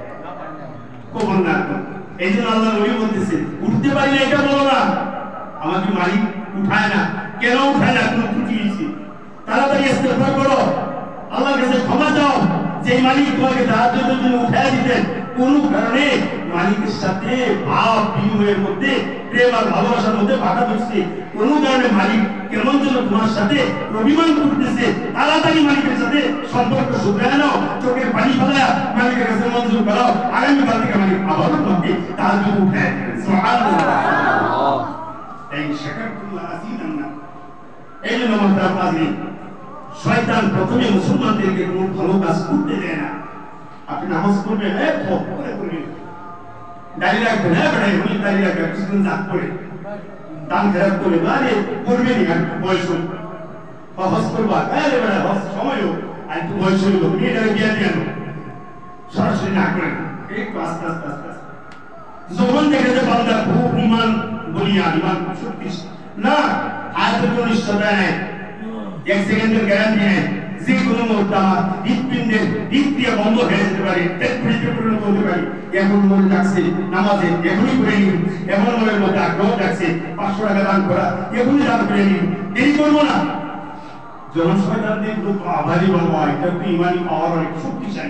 কবুল না করো এই জন্য আল্লাহ নবী বলতেছে উঠতে পারি না এটা বলো না আমাকে মালিক উঠায় না কেন উঠায় না কোনো ত্রুটি হয়েছে তাড়াতাড়ি ইস্তেগফার করো আল্লাহর কাছে ক্ষমা চাও যে মালিক তোমাকে তাহাজ্জুদের জন্য উঠায় দিতেন কোন কারণে মালিকের সাথে ভাব বিনিময়ের মধ্যে প্রেম আর ভালোবাসার মধ্যে বাধা দিচ্ছে কোন কারণে মালিক কেমন যেন তোমার সাথে অভিমান করতেছে তাড়াতাড়ি মালিকের সাথে সম্পর্ক শুধরায় নাও চোখের পানি ফেলায় মালিকের কাছে মঞ্জুর করাও আগামীকাল থেকে মালিক আবার তোমাকে তাহাজ্জুদ উঠায় সুবহানাল্লাহ এই শাকারতুল্লাহ আযীনান্না এই জন্য মাত্রা পাজি শয়তান প্রথমে মুসলমানদেরকে কোনো ভালো কাজ করতে দেয় না আপনি নামাজ পড়বেন হ্যাঁ খুব করে করবেন দাঁড়িয়ে রাখবেন হ্যাঁ বেড়ে উনি দাঁড়িয়ে রাখবেন কিছুদিন জাগ করে দান খারাপ করে আরে করবেনই আর বয়স বা হজ করবা হ্যাঁ রে বেড়া হজ সময় হোক আর একটু বয়স হইল তুমি এটাকে বিয়ে দিয়ে আনো সরাসরি না করেন একটু আস্তে আস্তে আস্তে আস্তে যখন দেখে যে বান্দা খুব ইমান বলিয়া ইমান শক্তি না আয়াতের কোনো নিশ্চয়তা নেই এক সেকেন্ডের গ্যারান্টি নেই যে কোনো মুহূর্তে আমার হৃৎপিণ্ডের হৃৎক্রিয়া বন্ধ হয়ে যেতে পারে ডেথ পরিণত হতে পারে এখন মনে ডাকছে নামাজে এখনই করে নিন এমন মনের মধ্যে আগ্রহ ডাকছে পাঁচশো টাকা দান করা এখনই দান করে নিন দেরি করবো না যখন শয়তান দেখলো আভারি বাবা এটা তো ইমানি পাওয়ার অনেক শক্তিশালী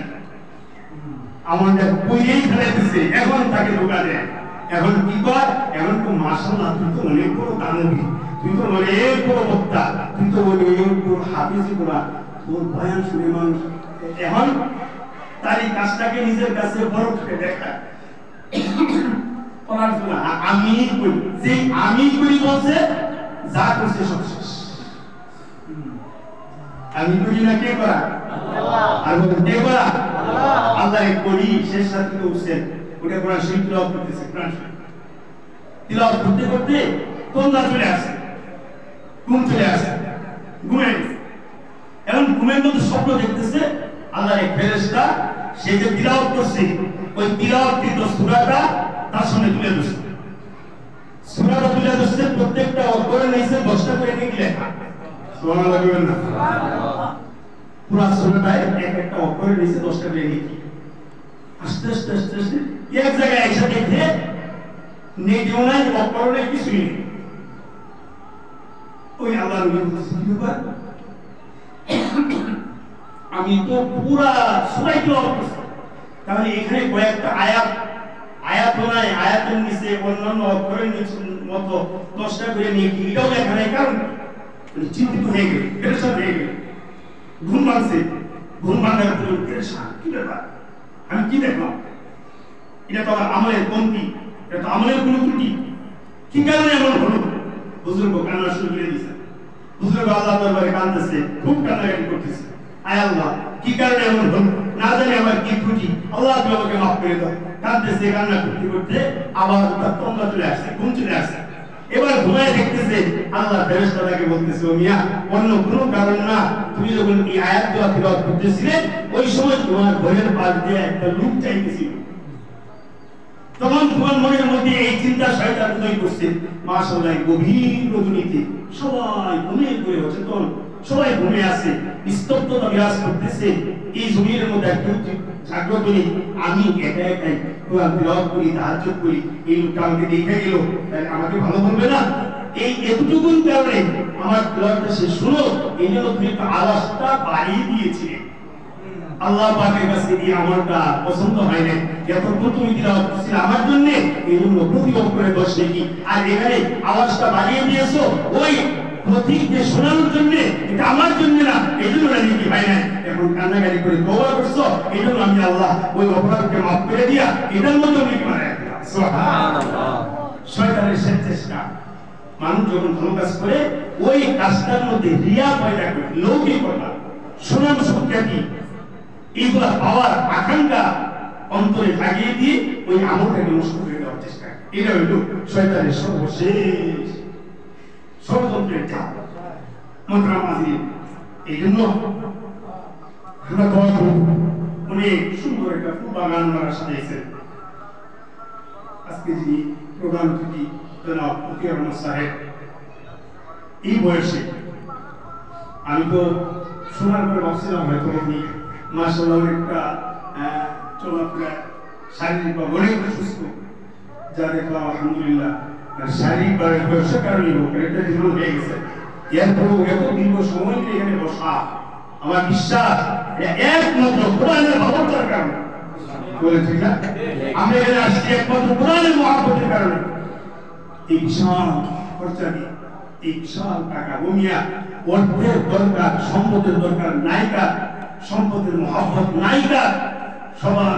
আমাদের বইয়েই ফেলাইতেছে এখন তাকে ধোকা দেয় এখন কি কর এখন তো মাশাআল্লাহ তুই তো অনেক বড় দানবী তুই তো অনেক বড় বক্তা তুই তো অনেক বড় হাফিজ করা তোর বয়ান শুনে মানুষ এখন তার এই কাজটাকে নিজের কাছে বড় করে দেখা আমি করি যে আমি করি বলছে যা করছে সব শেষ আমি করি না কে করা আর বলতে কে করা আল্লাহ করি শেষ রাতে উঠছেন ওটা কোরআন শরীফ তিলাওয়াত করতেছে কোরআন শরীফ তিলাওয়াত করতে করতে তন্দ্রা চলে আসে ঘুম চলে আসে ঘুমে এখন ঘুমের মধ্যে স্বপ্ন দেখতেছে আল্লাহর এক ফেরেশতা সে যে তিলাওয়াত করছে ওই তিলাওয়াতকৃত সূরাটা তার সামনে তুলে ধরছে সূরাটা তুলে ধরছে প্রত্যেকটা অক্ষরের নিচে দশটা করে নেকি লেখা সুবহানাল্লাহ বলবেন না সুবহানাল্লাহ পুরো সূরাটায় এক একটা অক্ষরের নিচে দশটা করে নেকি আস্তে আস্তে আস্তে আস্তে এক জায়গায় এসে দেখে নেকিও নাই অক্ষরও নাই কিছুই নেই ওই আল্লাহর ব্যাপার আমি তো পুরা সবাই তিলাওয়াত করছি তাহলে এখানে কয়েকটা আয়াত আয়াত নাই আয়াতের নিচে অন্যান্য অক্ষরের নিচে মতো দশটা করে নিয়ে কি এটাও লেখা নাই কারণ চিন্তিত হয়ে গেল পেরেশান হয়ে গেল ঘুম ভাঙছে ঘুম ভাঙার পর পেরেশান কি ব্যাপার আমি কি দেখলাম এটা তো আমার আমলের কমতি এটা তো আমলের কোনো ত্রুটি কি কারণে এমন হলো হুজুর গো কান্না শুরু করে দিয়েছে হুজুর গো আল্লাহ দরবারে কাঁদতেছে খুব কান্নাকাটি করতেছে আয় আল্লাহ কি কারণে এমন হলো না জানি আমার কি ত্রুটি আল্লাহ তুমি আমাকে মাফ করে দাও কাঁদতেছে কান্না করতে করতে আবার তার তন্দ্রা চলে আসছে ঘুম চলে আসছে এবার ঘুমায় দেখতেছে আল্লাহ ফেরেশতাকে বলতেছে ও মিয়া অন্য কোনো কারণ না তুমি যখন এই আয়াতগুলো তিলাওয়াত করতেছিলে ওই সময় তোমার ঘরের পাশ দিয়ে একটা লোক চাইতেছিল তখন তোমার মনের মধ্যে এই চিন্তা শয়তান উদয় করছে মাশাআল্লাহ গভীর রজনীতে সবাই ঘুমিয়ে পড়ে অচেতন সবাই ঘুমিয়ে আছে স্তব্ধতা বিরাজ করতেছে এই জমির মধ্যে একটু জাগ্রত নেই আমি একা একাই কোরআন তিলাওয়াত করি তাহাজ্জুদ করি এই লোকটা আমাকে দেখে গেল তাহলে আমাকে ভালো বলবে না এই এতটুকুন কারণে আমার তিলাওয়াতটা সে শুনো এই জন্য তুমি একটা আওয়াজটা বাড়িয়ে দিয়েছিলে আল্লাহ পাকের কাছে এই আমলটা পছন্দ হয় না এতক্ষণ তুমি তিলাওয়াত করছিলে আমার জন্য এই জন্য প্রতি অক্ষরে দশ নেকি আর এখানে আওয়াজটা বাড়িয়ে দিয়েছো ওই প্রতীক যে শোনানোর জন্য এটা আমার জন্য না এই জন্য নাকি হয় না এখন কান্নাকাটি করে তওবা করছো এই জন্য আমি আল্লাহ ওই অপরাধকে মাফ করে দিয়া এটার মধ্যে নাকি মারা সুবহানাল্লাহ শয়তানের শেষ চেষ্টা মানুষ যখন ভালো কাজ করে ওই কাজটার মধ্যে রিয়া পয়দা করে লৌকিকতা সুনাম সুখ্যাতি এইগুলা পাওয়ার আকাঙ্ক্ষা অন্তরে লাগিয়ে দিয়ে ওই আমলটাকে নষ্ট করে দেওয়ার চেষ্টা এটা হইল শয়তানের সর্বশেষ ষড়যন্ত্রের চাপ মোহতারাম আজিজ এই জন্য আমরা দোয়া করব অনেক সুন্দর একটা ফুল বাগান ওনারা সাজাইছেন। আজকে যিনি প্রধান অতিথি জনাব ফকির রহমান সাহেব, এই বয়সে আমি তো শোনার পরে ভাবছিলাম হয়তো উনি মাশাআল্লাহ অনেকটা চলাফেরা শারীরিকভাবে অনেক সুস্থ, যা দেখলাম আলহামদুলিল্লাহ শারীরিকভাবে বয়সের কারণে হোক একটা জীবন হয়ে গেছে। এরপরেও এত দীর্ঘ সময় ধরে এখানে বসা, আমার বিশ্বাস একমাত্র কোরআনের মহব্বতের কারণে। বলে ঠিক না? আমরা এখানে আসছি একমাত্র কোরআনের মহব্বতের কারণে। এই বিশাল খরচা দিয়ে, এই বিশাল টাকা বমিয়া অর্থের দরকার, সম্পদের দরকার নায়িকা, সম্পদের মহব্বত নায়িকা, সবার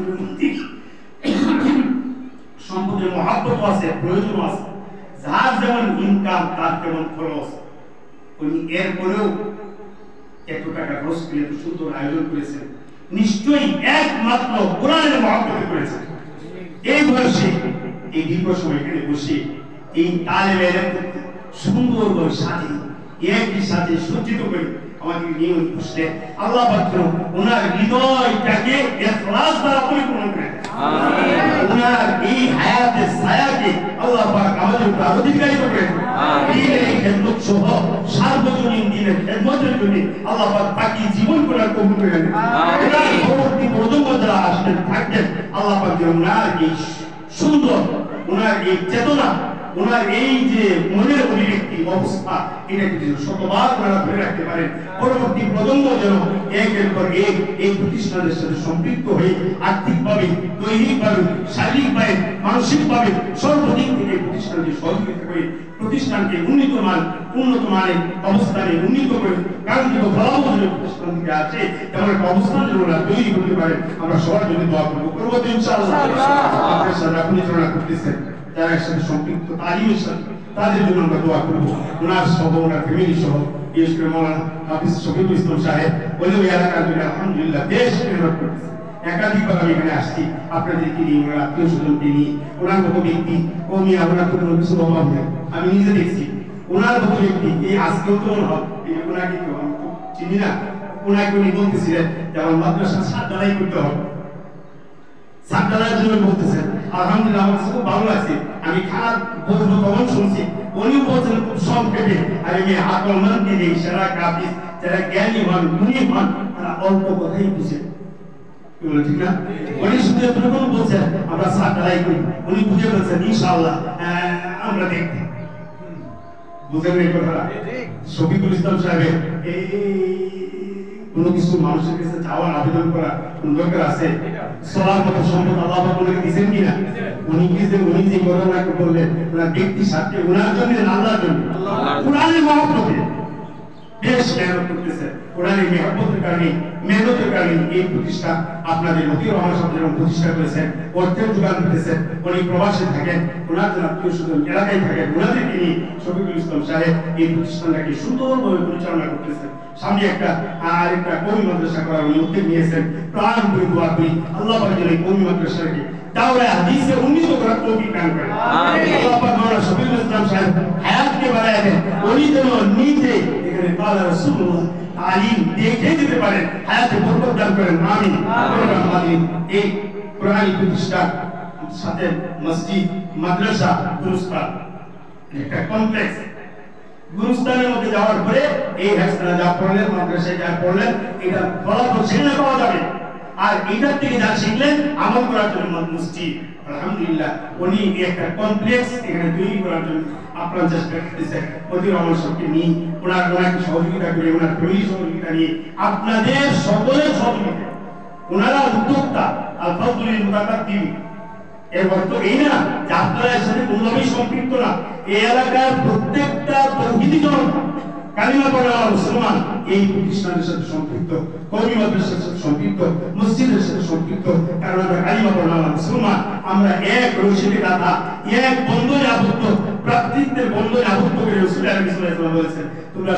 সম্পদের মহব্বত আছে, প্রয়োজন আছে, যার যেমন ইনকাম তার তেমন খরচ। উনি এরপরেও এত টাকা খরচ করে এত সুন্দর আয়োজন করেছেন, নিশ্চয়ই একমাত্র কোরআনের মহব্বতে করেছেন। এই বয়সে এই দীর্ঘ সময় এখানে বসে এই তালেবে সুন্দরভাবে সাজে একই সাথে সজ্জিত করে আমাকে নিয়মিত বসলে আল্লাহ পাক ওনার হৃদয়টাকে ইখলাস দ্বারা পরিপূর্ণ করে দেন। ওনার এই হায়াতের ছায়াকে আল্লাহ পাক আমাদের উপর অধিকারিত করে দেন। দ্বীনের খেদমত সহ সার্বজনীন দ্বীনের খেদমতের জন্য আল্লাহ পাক বাকি জীবন করার কবুল করে নেন। ওনার পরবর্তী প্রজন্ম যারা আসবেন থাকবেন, আল্লাহ পাক যেন ওনার এই সুন্দর, ওনার এই চেতনা, ওনার এই যে মনের অভিব্যক্তি অবস্থা, এটাকে যেন শতবার ওনারা ধরে রাখতে পারেন। পরবর্তী প্রজন্ম যেন একের পর এক এই প্রতিষ্ঠানের সাথে সম্পৃক্ত হয়ে আর্থিকভাবে, দৈহিকভাবে, শারীরিকভাবে, মানসিকভাবে সর্বদিক থেকে প্রতিষ্ঠানকে সহযোগিতা করে প্রতিষ্ঠানকে উন্নত মান উন্নত মানের অবস্থানে উন্নীত করে, কারণ যেন বলাবো যে প্রতিষ্ঠান থেকে আছে তেমন একটা অবস্থান যেন ওরা তৈরি করতে পারে। আমরা সবার জন্য দোয়া করবো করবো তো ইনশাআল্লাহ। আপনার সাথে আপনি পরিচালনা করতেছেন যারা এর সাথে সম্পৃক্ত তালিমের সাথে, তাদের জন্য আমরা দোয়া করবো। ওনার সহ, ওনার ফ্যামিলি সহ, বিশেষ করে মৌলানা হাফিজ শফিকুল ইসলাম সাহেব বলে ওই এলাকার জন্য আলহামদুলিল্লাহ বেশ মেহনত করতেছে। একাধিকবার আমি এখানে আসছি আপনাদেরকে নিয়ে, ওনার আত্মীয় স্বজনকে নিয়ে। ওনার মতো ব্যক্তি কমি ওনার কোনো কিছু অভাব নেই, আমি নিজে দেখছি। ওনার মতো ব্যক্তি এই আজকেও তো মনে হয় ওনাকে তো আমি তো চিনি না, ওনাকে উনি বলতেছিলেন যে আমার মাদ্রাসা সাত ঢালাই করতে হবে, সাত ঢালাইয়ের জন্য বলতেছেন। আলহামদুলিল্লাহ আমার কাছে খুব ভালো লাগছে। আমি খারাপ বলবো তখন শুনছি, উনি বলছেন খুব সংক্ষেপে। আর আমি আকল মানকে নেই, সেরা কাফিস যারা জ্ঞানী হন, গুণী হন, তারা অল্প কথাই বুঝেন। ঠিক না? উনি শুধু এতটুকু বলছেন আমরা সাত ঢালাই করি, উনি বুঝে ফেলছেন ইনশাআল্লাহ আমরা দেখতে। বুঝেন এই কথাটা? শফিকুল ইসলাম সাহেবের এই কোনো কিছু মানুষের কাছে চাওয়ার আবেদন করা কোন দরকার আছে? সবার মতো সম্পদ আল্লাহ পাক ওনাকে দিয়েছেন কিনা? উনি কি যে উনি যে ঘটনাকে বললেন ওনার ব্যক্তি স্বার্থে, ওনার জন্য আল্লাহর জন্য, কোরআনের মহব্বতে বেশ মেহনত করতেছে। কোরআনের মহব্বতের কারণে, মেহনতের কারণে এই প্রতিষ্ঠা আপনাদের মতিউর রহমান সাহেব যেমন প্রতিষ্ঠা করেছেন, অর্থের যোগান দিতেছেন। উনি প্রবাসে থাকেন, ওনার যারা আত্মীয় স্বজন এলাকায় থাকেন, ওনাদেরকে নিয়ে শফিকুল ইসলাম সাহেব এই প্রতিষ্ঠানটাকে সুন্দরভাবে পরিচালনা করতেছেন। সামনে একটা আর একটা কওমি মাদ্রাসা করার উনি উদ্যোগ নিয়েছেন। প্রাণ করে দোয়া করি আল্লাহ পাক যেন এই কওমি মাদ্রাসাকে দাওরা হাদিসে উন্নীত করার তৌফিক দান করেন। আল্লাহ পাক মাওলানা শফিকুল ইসলাম সাহেব হায়াতকে বাড়ায় দেন, উনি যেন নিজে এখানে কালা রাসূলুল্লাহ তালিম দেখে দিতে পারেন, হায়াতে বরকত দান করেন। আমিন। আমিন। এই কোরআনী প্রতিষ্ঠান সাথে মসজিদ, মাদ্রাসা, গুরুস্থান, একটা কমপ্লেক্স। গুরুস্থানের মধ্যে যাওয়ার পরে এই হাসনা যা পড়লেন, মাদ্রাসায় যা পড়লেন, এটা ফলাফল সেখানে পাওয়া যাবে। আর এটার থেকে যা শিখলেন আমল করার জন্য মসজিদ, আলহামদুলিল্লাহ উনি একটা কমপ্লেক্স এখানে তৈরি করার জন্য আপনার চেষ্টা করতেছেন। মতিউর রহমান সাহেবকে নিয়ে, ওনার ওনাকে সহযোগিতা করে, ওনার ফ্যামিলি সহযোগিতা নিয়ে, আপনাদের সকলের সহযোগিতা, ওনারা উদ্যোক্তা। আল ফাদলুল মুতাকাদ্দিম এর অর্থ এই না যে আপনারা এর সাথে কোনোভাবেই সম্পৃক্ত না। এই এলাকার প্রত্যেকটা তৌহিদি জনতা, কালিমা পড়া মুসলমান এই প্রতিষ্ঠানের সাথে সম্পৃক্ত, কওমি মাদ্রাসার সাথে সম্পৃক্ত, মসজিদের সাথে সম্পৃক্ত। কারণ আমরা কালিমা পড়া মুসলমান, আমরা এক রশিদে গাঁথা, এক বন্ধনে আবদ্ধ, ভ্রাতৃত্বের বন্ধনে আবদ্ধ করে রাসূল সাল্লাল্লাহু আলাইহি ওয়াসাল্লাম বলেছেন তোমরা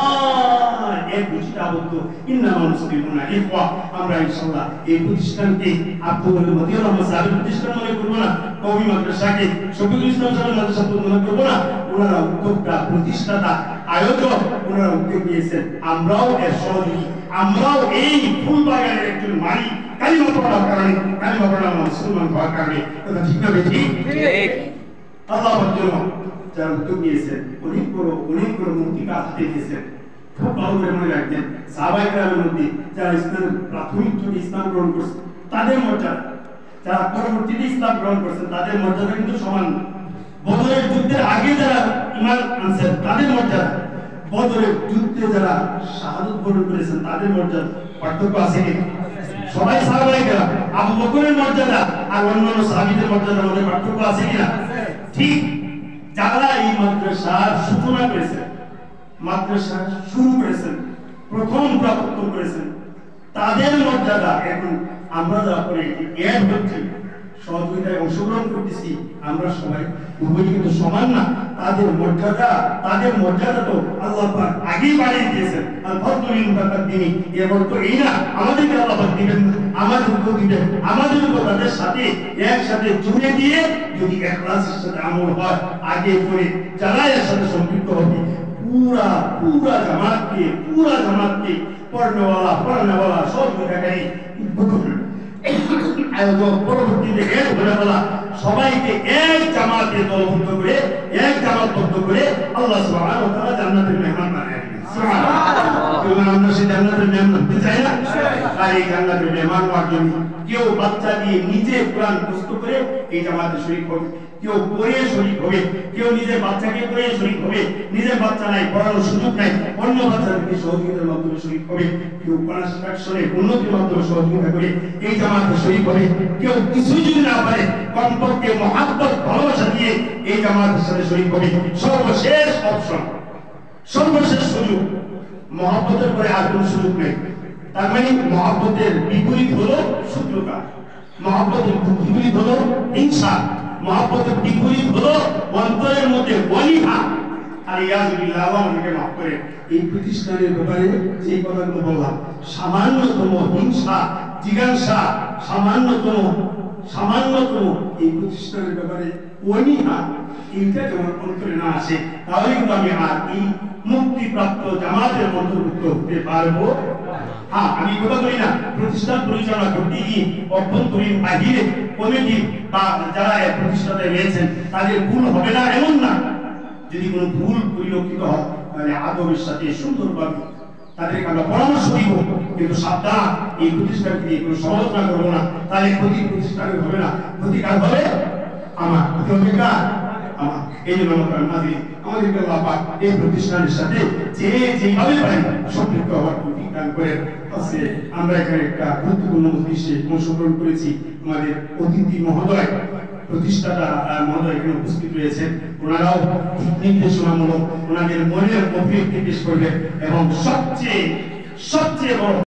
সবাই এক রশিদে আবদ্ধ, ইন্নামা মুসলিমুনা ইখওয়া। আমরা ইনশাআল্লাহ এই প্রতিষ্ঠানকে আব্দুল মতিউর রহমান সাহেবের প্রতিষ্ঠান মনে করব না, কওমি মাদ্রাসাকে শফিকুল ইসলাম সাহেবের মাদ্রাসা মনে করব না। ওনারা উদ্যোক্তা, প্রতিষ্ঠাতা, আয়োজক, ওনারা উদ্যোগ নিয়েছেন। আমরাও এর সহযোগী, আমরাও এই ফুল বাগানের একজন মালিক, কালিমা পড়ার কারণে, কালিমা পড়া মুসলমান হওয়ার কারণে। কথা ঠিক না বেঠিক? ঠিক। আল্লাহ জন্য যারা উদ্যোগ নিয়েছেন, অনেক বড় অনেক বড় মুক্তি কাজ হাতে দিয়েছেন। খুব ভালো করে মনে রাখবেন, সাহাবায়ে কেরামের মধ্যে যারা ইসলামের প্রাথমিক যুগে ইসলাম গ্রহণ করছে তাদের মর্যাদা, যারা পরবর্তীতে ইসলাম গ্রহণ করছেন তাদের মর্যাদা কিন্তু সমান না। বদরের যুদ্ধের আগে যারা ঈমান আনছেন তাদের মর্যাদা, বদরের যুদ্ধে যারা শাহাদাত বরণ করেছেন তাদের মর্যাদা পার্থক্য আছে কি? সবাই সাহাবায়ে কেরাম, আবু বকরের মর্যাদা আর অন্যান্য সাহাবীদের মর্যাদার মধ্যে পার্থক্য আছে কিনা? ঠিক। যারা এই মাদ্রাসার সূচনা করেছেন, মাদ্রাসা শুরু করেছেন, প্রথম প্রবর্তন করেছেন, তাদের মর্যাদা এখন আমরা যারা করে এর হচ্ছে সহযোগিতায় অংশগ্রহণ করতেছি, আমরা সবাই উভয় কিন্তু সমান না। তাদের মর্যাদা, তাদের মর্যাদা তো আল্লাহ পাক আগেই বাড়িয়ে দিয়েছেন। আর ফজলুল মুতাকাদ্দিমি এর অর্থ এই না আমাদেরকে আল্লাহ পাক দিবেন, আমাদেরকে দিবেন, আমাদেরকে তাদের সাথে একসাথে জুড়ে দিয়ে যদি ইখলাসের সাথে আমল হয়, আগে পরে যারা এর সাথে সম্পৃক্ত হবে পুরা পুরা জামাতকে পুরা জামাতকে পড়নেওয়ালা পড়নেওয়ালা সব জায়গায় আয়োজক পরবর্তীতে এর ঘরে বলা সবাইকে এক জামাতে দলবদ্ধ করে এক জামাতবদ্ধ করে আল্লাহ সুবহানাহু ওয়া তাআলা জান্নাতের মেহমান বানায় দিবেন। সুবহানাল্লাহ। আমরা সেই জান্নাতের মেহমান হতে চাই না? আর এই জান্নাতের মেহমান হওয়ার জন্য কেউ বাচ্চা দিয়ে নিজে কোরআন মুখস্থ করে এই জামাতে শরীক হবে, কেউ পড়ে শরীক হবে, কেউ নিজের বাচ্চাকে পড়ে শরীক হবে, নিজের বাচ্চা নাই পড়ানোর সুযোগ নাই অন্য বাচ্চাদেরকে সহযোগিতার মাধ্যমে শরীক হবে, কেউ কনস্ট্রাকশনে উন্নতির মাধ্যমে সহযোগিতা করে এই জামাতে শরীক হবে, কেউ কিছুই যদি না পারে কমপক্ষে মহাব্বত ভালোবাসা দিয়ে এই জামাতের সাথে শরীক হবে। সর্বশেষ অপশন, সর্বশেষ সুযোগ, মহাব্বতের পরে আর কোনো সুযোগ নেই। তার মানে মহাব্বতের বিপরীত হলো শত্রুতা, মহাব্বতের বিপরীত হলো হিংসা, মহাব্বতের বিপরীত হলো অন্তরের মধ্যে অনীহা। আর ইয়াজুবিল্লাহ আমাদেরকে মাফ করে এই প্রতিষ্ঠানের ব্যাপারে যে কথাগুলো বললাম, সামান্যতম হিংসা জিজ্ঞাসা, সামান্যতম সামান্যতম এই প্রতিষ্ঠানের ব্যাপারে অনীহা, এইটা যেমন অন্তরে না আসে তাহলে কিন্তু আমি আর এই মুক্তিপ্রাপ্ত জামাতের অন্তর্ভুক্ত হতে পারবো। হ্যাঁ, আমি কথা বলি না প্রতিষ্ঠান পরিচালনা করতে গিয়ে অভ্যন্তরীণ বাহিরে কমিটি বা যারা এই প্রতিষ্ঠানে রয়েছেন তাদের ভুল হবে না এমন না। যদি কোনো ভুল পরিলক্ষিত হয় তাহলে আদবের সাথে সুন্দরভাবে তাদেরকে আমরা পরামর্শ দিব, কিন্তু সাবধান এই প্রতিষ্ঠানকে নিয়ে কোনো সমালোচনা করবো না, তাহলে ক্ষতি প্রতিষ্ঠানের হবে না, ক্ষতিকার হবে আমার, ক্ষতি হবে কার? আমার। এই জন্য আমাদের আমাদেরকে আল্লাহ পাক এই প্রতিষ্ঠানের সাথে যে যেভাবে পারি সম্পৃক্ত হওয়ার প্রতি দান করেন। আজকে আমরা এখানে একটা গুরুত্বপূর্ণ উদ্দেশ্যে অংশগ্রহণ করেছি। আমাদের অতিথি মহোদয় প্রতিষ্ঠাতা মহোদয় এখানে উপস্থিত রয়েছেন, ওনারাও নির্দেশনামূলক ওনাদের মনের অভিব্যক্তি পেশ করবেন এবং সবচেয়ে সবচেয়ে বড়